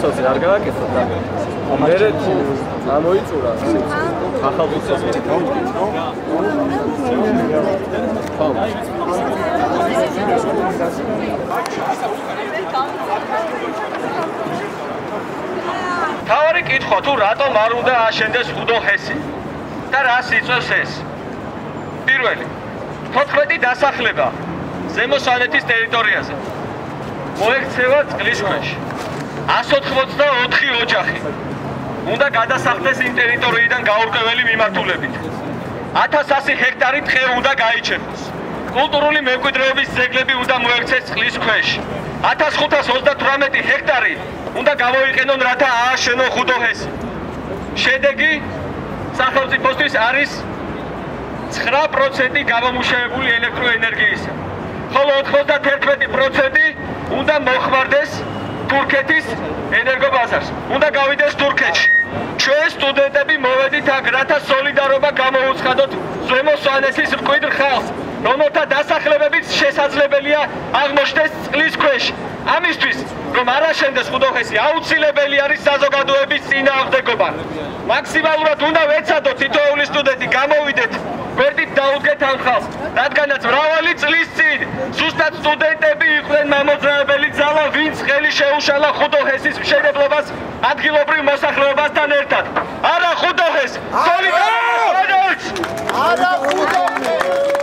ბუცოზე არ გააკეთოთ და მერე თუ ამოიწურა ახალ ბუცოზე თავი კითხვა თუ რატომ არ უნდა აშენდეს ხუდოხესი და რას იწვევს ეს? პირველი 14 დასახლება ზემო სვანეთის ტერიტორიაზე მოექცევა წყლის ქვეშ 184 ოჯახი უნდა გადასახლდეს იმ ტერიტორიიდან გაურკვეველი მიმართულებით 1100 ჰექტარი ტყე უნდა გაიჩეროს კულტურული მემკვიდრეობის ძეგლები უნდა მოექცეს წყლის ქვეშ 1538 ჰექტარი უნდა გამოიყენონ რათა ააშენონ ხუდოხესი შედეგი სახელმწიფოსთვის არის 9% გამომუშავებული ელექტროენერგიისა ხოლო 91% უნდა მოხმარდეს თურქეთის ენერგობაზარს უნდა გავიდეს თურქეთში ჩვენ სტუდენტები მოვედით აქ რათა სოლიდარობა გამოუცხადოთ ზემო სვანეთის მკვიდრ ხალხს რომელთა დასახლებებიც შესაძლებელია აღმოჩნდეს წყლის ქვეშ ამისთვის რომ არ აშენდეს ხუდოხესი აუცილებელი არის საზოგადოების წინააღმდეგობა მაქსიმალურად უნდა ვეცადოთ თითოეული სტუდენტი გამოვიდეთ გვერდით დაუდგეთ ამ ხალხს რადგანაც მრავალი წლის წინ ზუსტად სტუდენტები იყვნენ მამოძრავებელი ძალა ვინც ხელი შეუშალა ხუდოხესის მშენებლობას ადგილობრივ მოსახლეობასთან ერთად არა ხუდოხეს სოლიდარność არა ხუდოხეს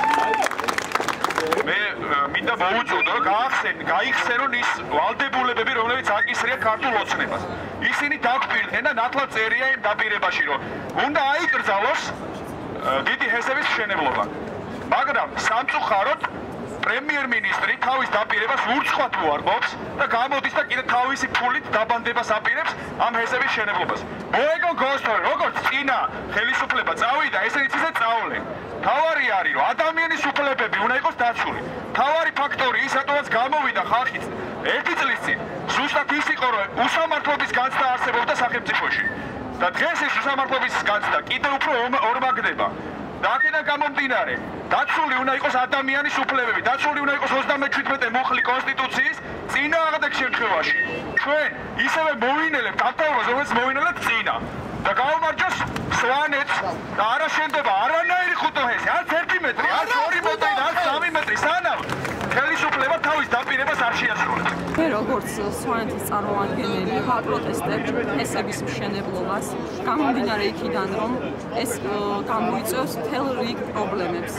მინდა მოუწოდო გაიხსენონ ის ვალდებულებები რომლებიც აკისრია ქართულ ოცნებას ისინი დაგპირდნენ და ნათლად წერია იმ დაპირებაში რომ უნდა აიკრძალოს დიდი ჰესების მშენებლობა მაგრამ სამწუხაროდ პრემიერ-მინისტრი თავის დაპირებას ურცხვად უარყოფს და გამოდის და კიდე თავისი ფულით დაბანდებას აპირებს ამ ჰესების მშენებლობას მოეგო გოსტორი როგორც წინა ხელისუფლება წავიდა ესენიც ისე წავლენ თავარი არის რომ ადამიანის უფლებები უნდა იყოს დაცული თავარი ფაქტორი ის რატომაც გამოვიდა ხალხი ერთი წლის წინ ზუსტად ის იყო რომ უსამართლობის განცდა არსებობდა სახელმწიფოში და დღეს ეს უსამართლობის განცდა კიდევ უფრო ორმაგდება და აქედან გამომდინარე დაცული უნდა იყოს ადამიანის უფლებები დაცული უნდა იყოს 37 მუხლი კონსტიტუციის წინააღმდეგ შემთხვევაში ჩვენ ისევე მოვინელებთ აქტიობას რომელიც მოვინელებთ წინა და გაუმარჯოს სვანეთს და არ აშენდება არანაირი ხუდოხესი არც 1 მეტრი არც 2 მეტრი არც 3 მეტრი სანამ ხელისუფლება თავის დაპირებას არ შეასრულებს მე როგორც სვანეთის წარმომადგენელი ვაპროტესტებ ჰესების მშენებლობას გამომდინარე იქიდან რომ ეს გამოიწვევს მთელ რიგ პრობლემებს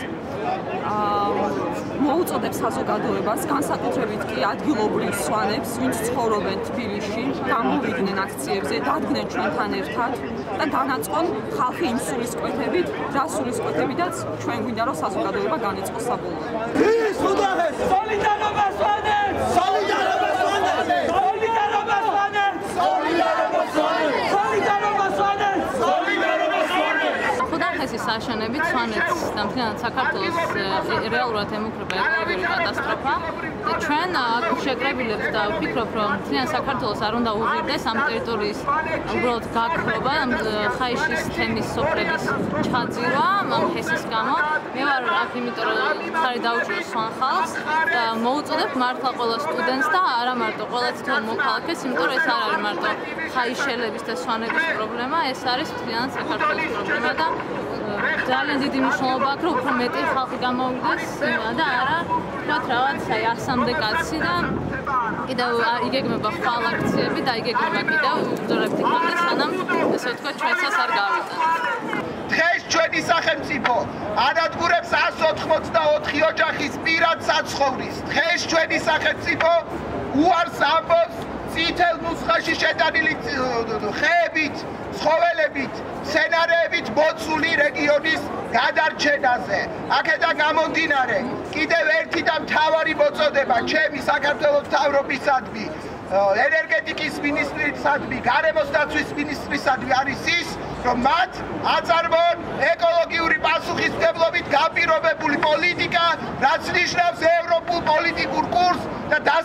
მოუწოდებ საზოგადოებას განსაკუთრებით კი ადგილობრივ სვანებს ვინც ცხოვრობენ თბილისში გამოვიდნენ აქციებზე დადგნენ ჩვენთან ერთად და განაწყონ ხალხი იმ სულისკვეთებით რა სულისკვეთებიდაც ჩვენ გვინდა რომ საზოგადოება განეწყოს საბოლოოდ სოლიდარობა სვანეთს სოლიდარობა სვანეთს სოლიდარობა სვანეთს სოლიდარობა სვანეთს სოლიდარობა სვანეთს სოლიდარობა სვანეთს ხუდოხესის აშენებით სვანეთს და მთლიანად საქართველოს რეალურად ემუქრება ეკოლოგიური კატასტროფა და ჩვენ შეკრებილებთ და ვფიქრობ რომ მთლიან საქართველოს არ უნდა უღირდეს ამ ტერიტორიის უბრალოდ გაქრობა ხაიშის თემის სოფლების ჩაძირვა ამ ჰესის გამო მე ვარ აქ იმიტომ რომ ხარი დაუჭიროს სვან ხალხს და მოუწოდებ მართლა ყველა სტუდენტს და არა მარტო ყველა თითოეულ მოქალაქეს იმიტომ რომ ეს არ არის მარტო ხაიშელების და სვანების პრობლემა ეს არის მთლიანად საქართველოს პრობლემა და ძალიან დიდი მნიშვნელობა აქვს რომ უფრო მეტი ხალხი გამოვიდეს და არა თქვათ რაღაც აი 100-მდე კაცი და კიდევ იგეგმება ხვალ აქციები და იგეგმება კიდევ უძლებთ იქამდე სანამ ესე ვთქვათ ჩვენსაც არ გავიტანთ დღეს ჩვენი სახელმწიფო ანადგურებს 184 ოჯახის პირად საცხოვრისს დღეს ჩვენი სახელმწიფო უარს ამბობს წითელ ნუსხაში შეტანილი ხეებით ცხოველებით სცენარეებით მოცული რეგიონის გადარჩენაზე აქედან გამომდინარე კიდევ ერთი და მთავარი მოწოდება ჩემი საქართველოს მთავრობისადმი ენერგეტიკის მინისტრისადმი გარემოს დაცვის მინისტრისადმი არის ის რომ მათ აწარმოონ ეკოლოგიური პასუხისმგებლობით გაპირობებული პოლიტიკა რაც ნიშნავს ევროპულ პოლიტიკურ კურსს და დასავლურ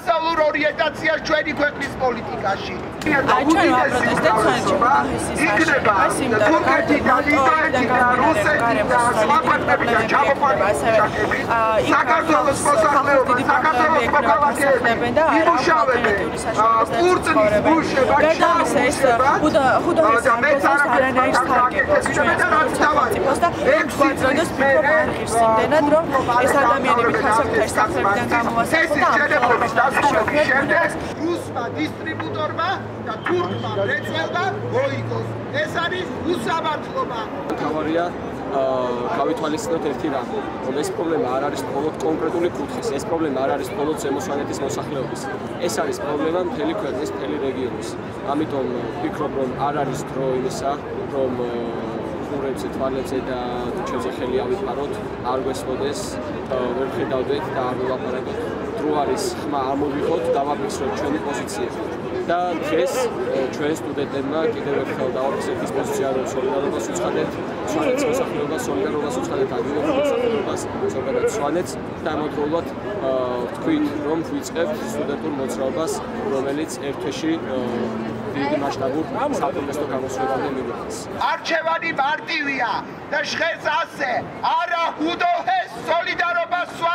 ორიენტაციას ჩვენი ქვეყნის პოლიტიკაში. ჩვენ ვაპროტესტებთ სვანეთში იქნება თურქეთი და ლიტვეთი და რუსეთი და სხვა ქვეყნები და ჩამოყალიბებული საქართველოს მოსახლეობა საქართველოს მოქალაქეები იმუშავებენ კურწნის გუშება ჩამოსება ხუდაის ამბოს არანაირ სტარგეტს ჩვენ დავაწყოთ და ექსპორტს ფიქრობ არ ღირს იმდენად რომ ეს ადამიანები ხასაფთარ სახლებიდან გამოვასწრებთ და ამბობს დასრულების შემდეგ რუსმა დისტრიბუტორმა და თურქმა მრეწველმა მოიგოს. ეს არის უსამართლობა. თავარია გავითვალისწინოთ ერთი რამ, რომ ეს პრობლემა არ არის მხოლოდ კონკრეტული კუთხის, ეს პრობლემა არ არის მხოლოდ ზემოსვანეთის მოსახლეობის. ეს არის პრობლემა მთელი ქვეყნის, მთელი რეგიონის. ამიტომ ვფიქრობ, რომ არ არის დრო იმისა, რომ ყურებზე, თვალებზე და თუჩებზე ხელი ავიფაროთ, არ გვესმოდეს, ვერ ხედავდეთ და არ ვილაპარაკოთ. დრო არის ხმა ამოვიღოთ, დავაფიქსროთ ჩვენი პოზიცია. და დღეს ჩვენ სტუდენტებმა კიდევ ერთხელ დავაფიქსრეთ ის პოზიცია, რომ სოლიდარობას უცხადეთ, სვანეთის მოსახლეობას, სოლიდარობას უცხადეთ ადგილობრივ მოსახლეობას, ზოგადად სვანეთს და ამავდროულად ვთქვით, რომ ვიწყებთ სტუდენტურ მოძრაობას, რომელიც ერთ თვეში დიდი მასშტაბურ საპროტესტო გამოსვლამდე მივიდეს. არჩევანი მარტივია და ჟღერს ასე: არა უდოჰეს სოლიდარობა